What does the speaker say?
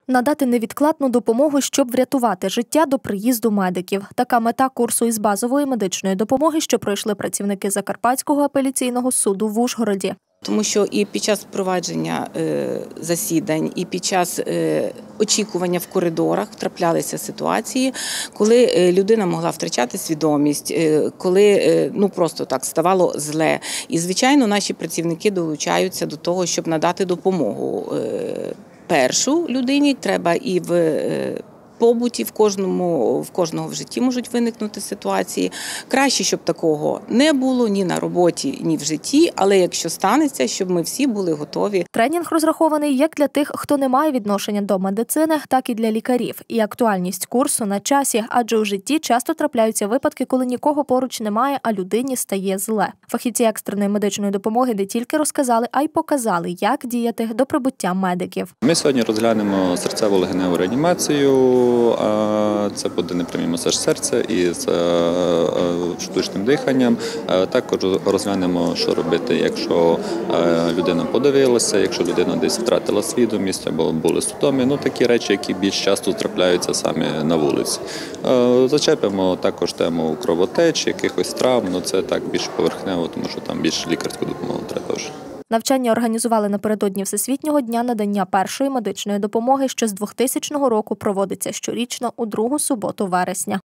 Надати невідкладну допомогу, щоб врятувати життя до приїзду медиків. Така мета курсу із базової медичної допомоги, що пройшли працівники Закарпатського апеляційного суду в Ужгороді. Тому що і під час впровадження засідань, і під час очікування в коридорах траплялися ситуації, коли людина могла втрачати свідомість, коли просто так ставало зле. І, звичайно, наші працівники долучаються до того, щоб надати допомогу. Першу людині треба і в побуті, в кожного в житті можуть виникнути ситуації. Краще, щоб такого не було ні на роботі, ні в житті, але якщо станеться, щоб ми всі були готові. Тренінг розрахований як для тих, хто не має відношення до медицини, так і для лікарів. І актуальність курсу на часі, адже у житті часто трапляються випадки, коли нікого поруч немає, а людині стає зле. Фахівці екстреної медичної допомоги не тільки розказали, а й показали, як діяти до прибуття медиків. Ми сьогодні розглянемо серцево-легеневу реанімацію. Це буде непрямий масаж серця із штучним диханням. Також розглянемо, що робити, якщо людина подавилася, якщо людина десь втратила свідомість або були судоми. Такі речі, які більш часто трапляються саме на вулиці. Зачепимо також тему кровотеч, якихось травм. Це так більш поверхнево, тому що там більше лікарську допомогу треба вже. Навчання організували напередодні Всесвітнього дня надання першої медичної допомоги, що з 2000 року проводиться щорічно у другу суботу вересня.